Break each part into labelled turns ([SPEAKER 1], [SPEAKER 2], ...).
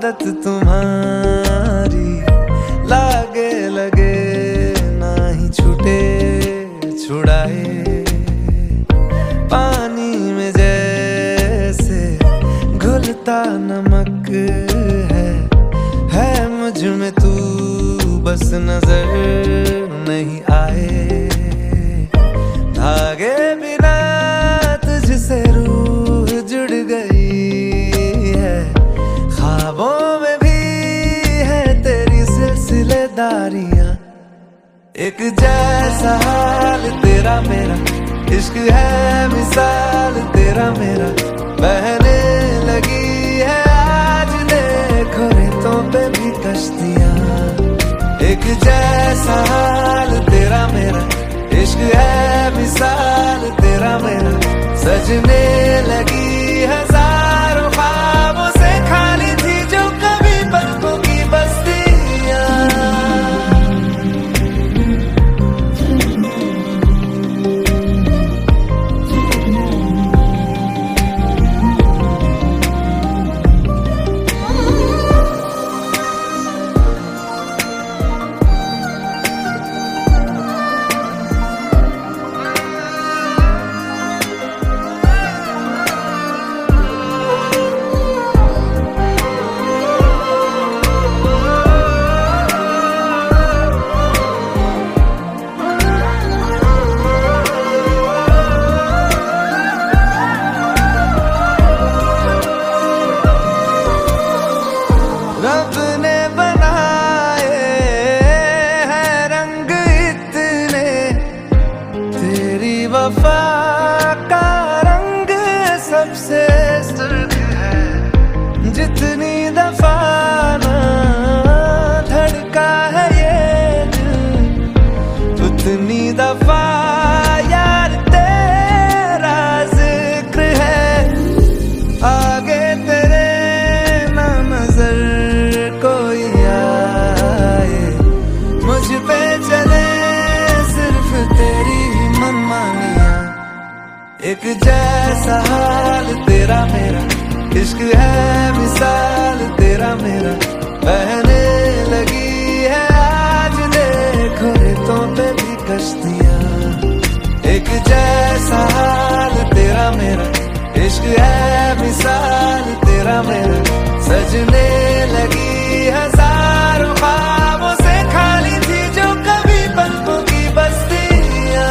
[SPEAKER 1] आदत तुम्हारी लागे लगे ना ही छूटे छुड़ाए, पानी में जैसे घुलता नमक है मुझ में तू बस नजर नहीं आए। धागे बिना तुझसे रूह जुड़ गई है, ख्वाबों में भी है तेरी सिलसिलेदारियां। एक जैसा हाल तेरा मेरा, इश्क है मिसाल तेरा मेरा, बहने लगी है आज देखो रेतों पे भी कश्तियां। एक जैसा हाल तेरा मेरा, इश्क है मिसाल तेरा मेरा, सजने लगी हजारों ख्वाबों से खाली थी जो कभी पलकों की बस्तियां। रब ने बनाए हैं रंग इतने, तेरी वफा का रंग सबसे सुर्ख है। जितनी दफा ना धड़का है ये दिल, उतनी दफा यार तेरा जिक्र है। आगे तेरे ना नजर कोई आए, मुझ पे चले सिर्फ तेरी मनमानियां। एक जैसा हाल तेरा मेरा, इश्क है मिसाल तेरा मेरा, बहने लगी है आज देखो रेतों पे भी कश्तियां। एक जैसा हाल तेरा मेरा, इश्क है मिसाल तेरा मेरा, सजने लगी हजारों ख्वाबों से खाली थी जो कभी पलकों की बस्तियां।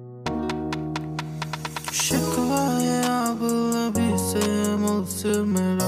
[SPEAKER 2] शिकवा ये अब अभी से मुझसे मेरा